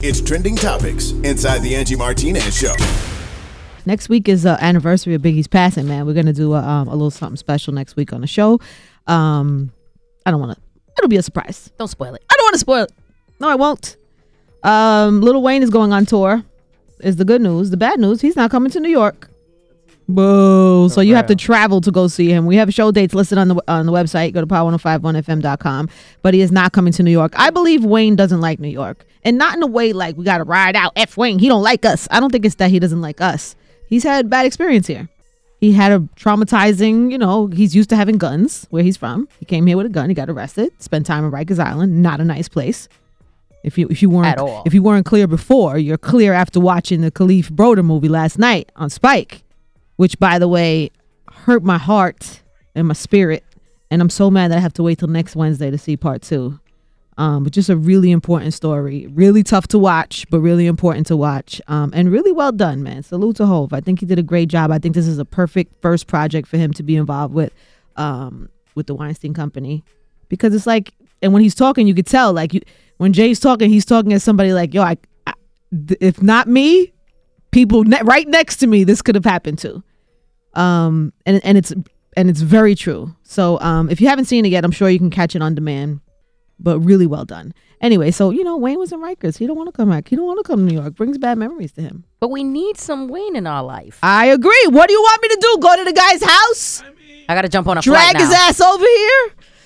It's Trending Topics inside the Angie Martinez Show. Next week is the anniversary of Biggie's passing, man. We're going to do a little something special next week on the show. I don't want to. It'll be a surprise. Don't spoil it. I don't want to spoil it. No, I won't. Lil Wayne is going on tour. Is the good news. The bad news, he's not coming to New York. Boo. So you have to travel to go see him. We have show dates listed on the website. Go to power1051fm.com. But he is not coming to New York. I believe Wayne doesn't like New York. And not in a way like we got to ride out F Wayne. He don't like us. I don't think it's that he doesn't like us. He's had bad experience here. He had a traumatizing, he's used to having guns where he's from. He came here with a gun. He got arrested. Spent time in Rikers Island. Not a nice place. If you weren't clear before, you're clear after watching the Khalif Broder movie last night on Spike, which, by the way, hurt my heart and my spirit. And I'm so mad that I have to wait till next Wednesday to see part 2. But just a really important story. Really tough to watch, but really important to watch. And really well done, man. Salute to Hov. I think he did a great job. I think this is a perfect first project for him to be involved with the Weinstein Company. Because it's like, and when he's talking, you could tell, when Jay's talking, he's talking as somebody like, yo, if not me, people right next to me, this could have happened to. And it's very true. So if you haven't seen it yet, I'm sure you can catch it on demand. But really well done. Anyway, so, Wayne was in Rikers. He don't want to come back. He don't want to come to New York. Brings bad memories to him. But we need some Wayne in our life. I agree. What do you want me to do? Go to the guy's house? I got to jump on a flight now. Drag his ass over here?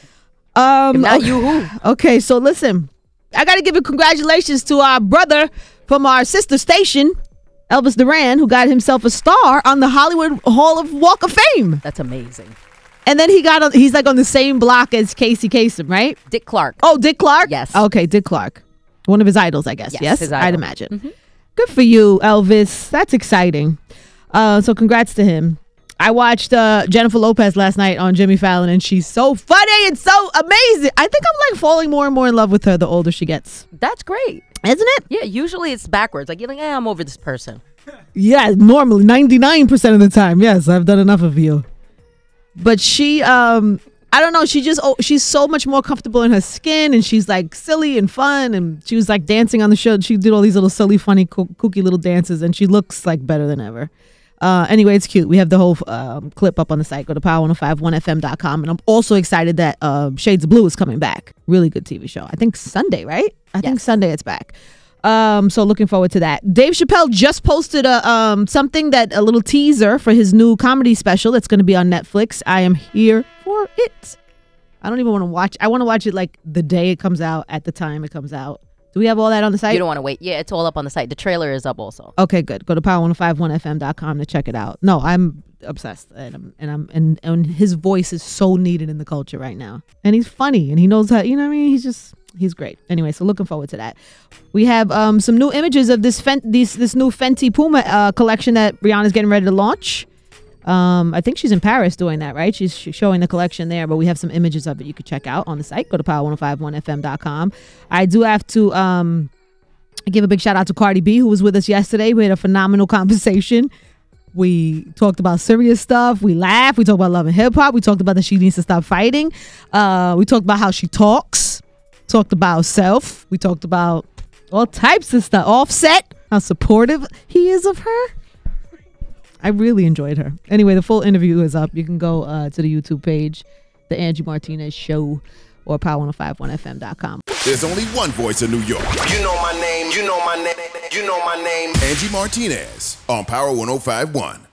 If not you, who? Okay, so listen. I got to give a congratulations to our brother from our sister station, Elvis Duran, who got himself a star on the Hollywood Hall of Walk of Fame. That's amazing. And then he's like on the same block as Casey Kasem, right? Dick Clark. Oh, Dick Clark? Yes. Okay, Dick Clark. One of his idols, I guess. Yes, his idol. I'd imagine. Mm-hmm. Good for you, Elvis. That's exciting. So congrats to him. I watched Jennifer Lopez last night on Jimmy Fallon, and she's so funny and so amazing. I think I'm like falling more and more in love with her the older she gets. That's great. Isn't it? Yeah, usually it's backwards. Like, you're like, I'm over this person. Yeah, normally 99% of the time. Yes, I've done enough of you. But she, I don't know. She's so much more comfortable in her skin, and she's like silly and fun. And she was like dancing on the show. She did all these little silly, funny, kooky little dances, and she looks like better than ever. Anyway, it's cute. We have the whole clip up on the site. Go to power1051fm.com. And I'm also excited that Shades of Blue is coming back. Really good TV show. I think Sunday, right? I think Sunday it's back. So looking forward to that. Dave Chappelle just posted a little teaser for his new comedy special that's going to be on Netflix. I am here for it. I don't even want to watch. I want to watch it like the day it comes out, at the time it comes out. Do we have all that on the site? You don't want to wait. Yeah, it's all up on the site. The trailer is up also. Okay, good. Go to power1051fm.com to check it out. No, I'm obsessed, and his voice is so needed in the culture right now. And he's funny, and he knows how. You know what I mean? He's great. Anyway, so looking forward to that. We have some new images of this new Fenty Puma collection that Rihanna's getting ready to launch. I think she's in Paris doing that, right? She's showing the collection there, but we have some images of it you could check out on the site. Go to power1051fm.com. I do have to give a big shout out to Cardi B, who was with us yesterday. We had a phenomenal conversation. We talked about serious stuff. We laughed. We talked about love and hip hop. We talked about that she needs to stop fighting. We talked about how she talks. Talked about self. We talked about all types of stuff. Offset, how supportive he is of her. I really enjoyed her. Anyway, the full interview is up. You can go to the YouTube page, The Angie Martinez Show, or power1051fm.com. There's only one voice in New York. You know my name. You know my name. You know my name. Angie Martinez on Power 105.1.